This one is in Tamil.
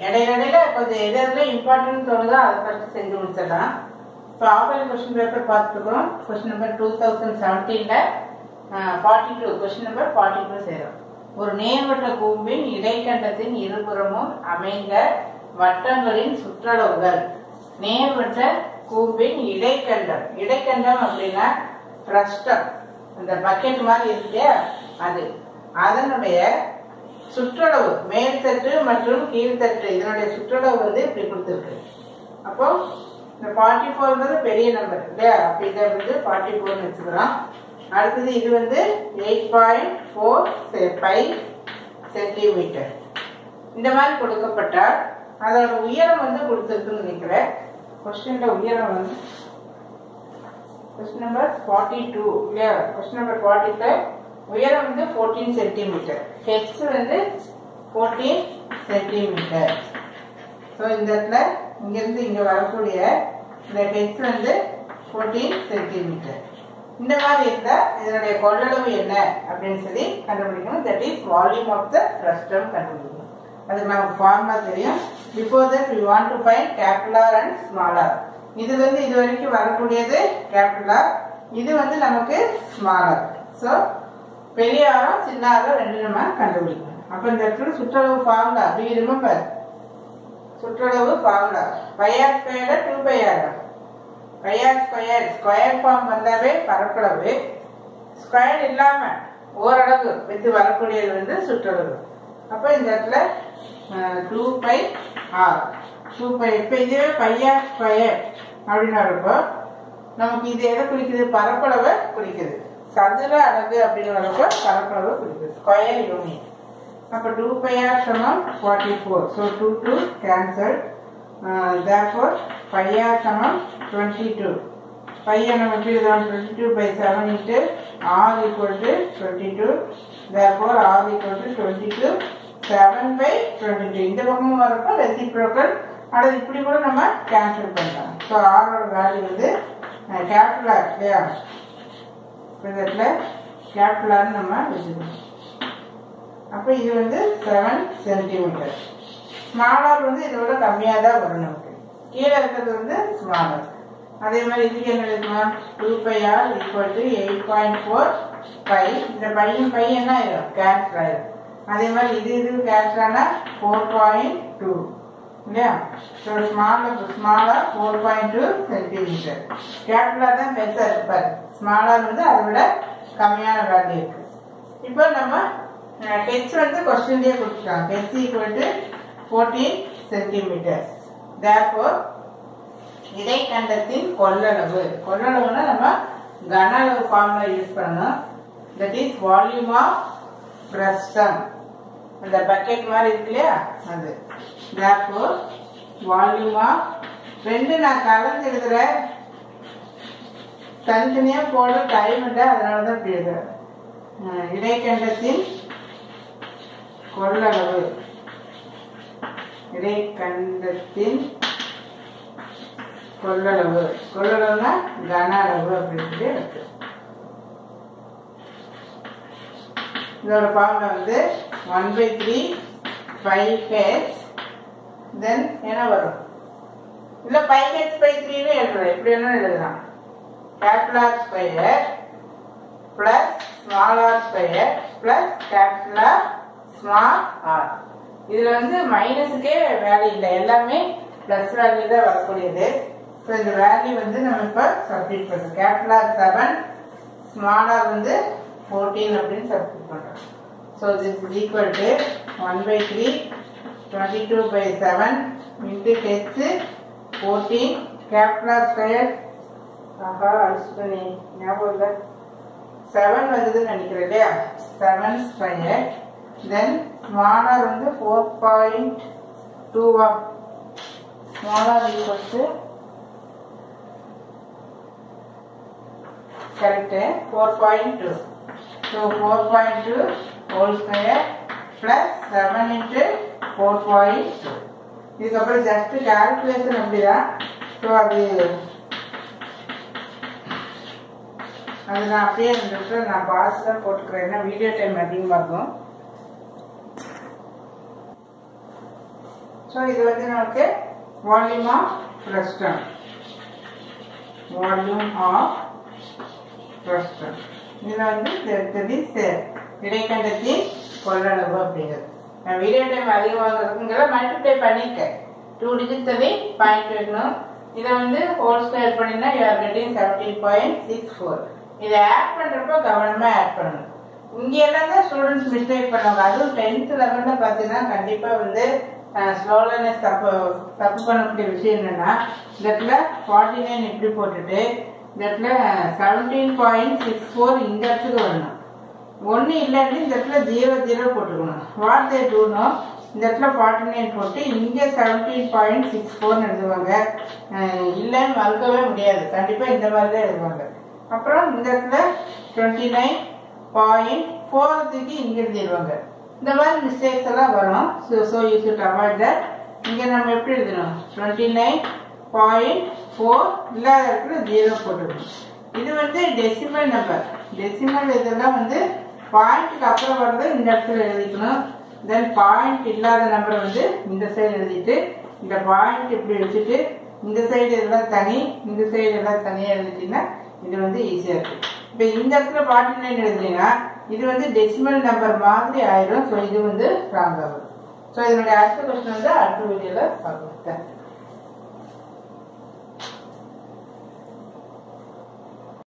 இடையில கொஞ்சம் எது இம்பார்ட்டன்ட் தோணுதோ அதை ஃபர்ஸ்ட் செஞ்சு முடிச்சிடலாம். இப்போ ஆஃப்லைன் கொஸ்டின் பேப்பர் பார்த்துருக்கோம். கொஸ்டின் நம்பர் 2017ல் 42 கொஸ்டின் நம்பர் 42 செய்கிறோம். ஒரு நேர்வட்ட கூம்பின் இடைக்கண்டத்தின் இருபுறமும் அமைந்த வட்டங்களின் சுற்றளவுகள். நேர்வட்ட கூம்பின் இடைக்கண்டம். இடைக்கண்டம் அப்படின்னா ஃப்ரஸ்டம், அந்த பக்கெட் மாதிரி இருக்கு அது. அதனுடைய சுற்றளவு மேல்தட்டு மற்றும் கீழ்த்தட்டு இதனுடைய சுற்றளவு வந்து இப்படி கொடுத்துருக்கு. அப்போ இந்த 44ங்கிறது பெரிய நம்பர் இல்லையா? அப்போ இதை வந்து 44ன்னு வச்சுக்கிறோம். அடுத்தது இது வந்து 8.45 சென்டிமீட்டர். இந்த மாதிரி கொடுக்கப்பட்டால் அதோட உயரம் வந்து கொடுத்துருக்குன்னு நினைக்கிறேன். கொஸ்டின்ல உயரம் வந்து கொஸ்டின் நம்பர் 42 இல்லையா? கொஸ்டின் நம்பர் 45 உயரம் வந்து 14 சென்டிமீட்டர். ஹெச் வந்து 14 சென்டிமீட்டர். ஸோ இந்த இடத்துல இங்கிருந்து இங்கே வரக்கூடிய இந்த ஹெச் வந்து 14 சென்டிமீட்டர். இந்த மாதிரி இருந்தால் இதனுடைய கொள்ளளவு என்ன அப்படின்னு சொல்லி கண்டுபிடிக்கணும். That is volume of the frustum கண்டுபிடிக்கணும். அதுக்கு நமக்கு ஃபார்முலா தெரியும். Before that we want to find capital R and small R. இது வந்து இது வரைக்கும் வரக்கூடியது கேபிட்டல் ஆர், இது வந்து நமக்கு ஸ்மால் ஆர். ஸோ பெரிய ஆரம் சின்ன ஆரம் ரெண்டு நம்ம கண்டுபிடிக்கணும். அப்போ இந்த இடத்துல சுற்றளவு ஃபார்முலா டு யூ ரிமெம்பர்? சுற்றளவு ஃபார்முலா πr ஸ்கொயர்ல 2πr. πr square square form வந்தாவே பரப்பளவு, ஸ்கொயர் இல்லாம ஓரளவு வச்சு வரக்கூடியது வந்து சுற்றளவு. அப்போ இந்த இடத்துல 2πr 2π. இப்போ இதுவே πr ஸ்கொயர் அப்படின்னு வரப்போ நமக்கு இது எதை குறிக்குது? பரப்பளவை குறிக்குது. சதுர அலகு அப்படின்னு வரப்போ பரப்பளவு குறிக்குது, ஸ்கொயர் யூனிட். அப்போ 2πr சமம் 44. So 2 cancel. therefore πr சமம் 22. πr நம்ம எப்படி எழுதலாம்? 22/7 into r equal to 22. therefore r equal to 22. 7/22. இந்த பக்கமும் வரப்போ ரெசிப்ரோக்கல். அல்லது இப்படி கூட நம்ம கேன்சல் பண்ணலாம். ஸோ ஆரோட வேல்யூ வந்து கேபிட்டல் ஆர் இல்லையா? இதில் கேபிட்டல் ஆர்னு நம்ம வச்சுக்கணும். அப்போ இது வந்து 7 சென்டிமீட்டர். ஸ்மால் ஆர் வந்து இதோட கம்மியாக தான் வரும் நமக்கு. கீழே இருக்கிறது வந்து ஸ்மால் ஆர். அதே மாதிரி இதுக்கு என்ன எழுதலாம்? 2πr equal to 8.45. இந்த பையன் என்ன ஆயிரும்? கேன்சல் ஆயிரும். அதே மாதிரி இது கேன்சல் ஆனால் 4.2 இல்லையா? So ஸ்மாலாக 4.2 centimetre. கேபிட்டலாக தான் பெருசாக இருப்பார். ஸ்மாலாக வந்து அதை விட கம்மியான வேல்யூ இருக்கு. இப்போ நம்ம ஹெச் வந்து கொஸ்டின்லேயே கொடுத்துருக்காங்க. H equal to 14 centimetre. therefore இடைக்கண்டத்தின் கொள்ளளவு. கொள்ளளவுனா நம்ம கன அளவு ஃபார்முலா யூஸ் பண்ணணும். That is volume of frustum. அந்த பக்கெட் மாதிரி இருக்கு இல்லையா அது. therefore வால்யூம் ஆஃப் ரெண்டு நான் கலந்து எழுதுறேன், தனித்தனியாக போட டைம் இல்லை, அதனால தான் இப்படி எழுதுறேன். இடைக்கண்டத்தின் கொள்ளளவு. இடைக்கண்டத்தின் கொள்ளளவு. கொள்ளளவுனா கன அளவு அப்படின்னு இருக்கு. இதோட ஃபார்முலா வந்து 1/3 πh. தென் என்ன வரும்? இல்லை πh/3ன்னு எழுதுறேன். எப்படி வேணாலும் எழுதலாம். Capital R square plus small R square plus capital R small R. இதில் வந்து மைனஸுக்கே வேல்யூ இல்லை, எல்லாமே ப்ளஸ் வேல்யூ தான் வரக்கூடியது. ஸோ இந்த வேல்யூ வந்து நம்ம இப்போ சப்ஸ்டிட் பண்ணுறோம். கேபிட்டல் ஆர் 7, ஸ்மால் ஆர் வந்து 14 அப்படின்னு சப்ஸ்டிட் பண்ணுறோம். So this is equal to 1/3 22/7 into h 14 capital R square. ஆஹா அடிச்சுட்டேனே, ஞாபகம் இல்லை. 7 வந்ததுன்னு நினைக்கிறேன் இல்லையா? 7 ஸ்கொயர். தென் ஸ்மாலர் வந்து 4.2. Smaller equal to correct 4.2. So 4.2 whole square plus 7 into 4.2. இதுக்கப்புறம் ஜஸ்ட் கால்குலேஷன் அப்படிதான். ஸோ அது நான் அப்படியே நான் பார்த்து தான் போட்டுக்கிறேன், ஏன்னா வீடியோ டைம் அதிகமாக இருக்கும். ஸோ இது வந்து நமக்கு volume of frustum, volume of frustum. இதில் வந்து இடைக்கண்டத்தின் கொள்ளளவு அப்படிங்கிறது. நான் வீடியோ டைம் அதிகமாகிறதுங்கிற மல்டிப்ளை பண்ணியிருக்கேன். 2 digits தள்ளி பாயிண்ட் வைக்கணும். இதை வந்து ஹோல் ஸ்கொயர் பண்ணினா யூ ஆர் கெட்டிங் 17.64. இதை ஆட் பண்ணுறப்போ கவனமாக ஆட் பண்ணணும். இங்கே எல்லாம் தான் ஸ்டூடெண்ட்ஸ் மிஸ்டேக் பண்ணுவாங்க. அதுவும் 10th லெவலில் பார்த்தீங்கன்னா கண்டிப்பாக வந்து ஸ்லோலனஸ் தப்பு பண்ணக்கூடிய விஷயம் என்னென்னா, இந்த இடத்துல 49 இப்படி போட்டுட்டு இந்த இடத்துல 17.64 இந்த இடத்துக்கு வரணும். ஒன்று இல்லைன்னு இந்த இடத்துல 00 போட்டுக்கணும். வாட் தே டூனோ, இந்த இடத்துல 49 போட்டு இங்கே 17.64 எழுதுவாங்க. இல்லைன்னு மறுக்கவே முடியாது, கண்டிப்பாக இந்த மாதிரி தான் எழுதுவாங்க. அப்புறம் இந்த இடத்துல 29.4 இங்கே எழுதிடுவாங்க. இந்த மாதிரி மிஸ்டேக்ஸ் எல்லாம் வரும். So you should avoid that. இங்கே நம்ம எப்படி எழுதணும், 29.4 இல்லாத இடத்துல 0 போட்டுக்கணும். இது வந்து டெசிமல் நம்பர். டெசிமல் இதெல்லாம் வந்து பாயிண்ட்டுக்கு அப்புறம் வர்றது இந்த இடத்துல எழுதிக்கணும். தென் பாயிண்ட் இல்லாத நம்பர் வந்து இந்த சைடு எழுதிட்டு, இந்த பாயிண்ட் இப்படி வச்சுட்டு இந்த சைடு எல்லாம் தனி, இந்த சைடு எல்லாம் தனியாக எழுதிட்டீங்கன்னா இது வந்து ஈஸியாக இருக்குது. இப்போ இந்த இடத்துல 49 எழுதுனீங்கன்னா இது வந்து டெசிமல் நம்பர் மாதிரி ஆயிடும். ஸோ இது வந்து ராங் ஆகும். ஸோ இதனுடைய அடுத்த கொஸ்டின் வந்து அடுத்த வீடியோவில் பார்க்கலாம்.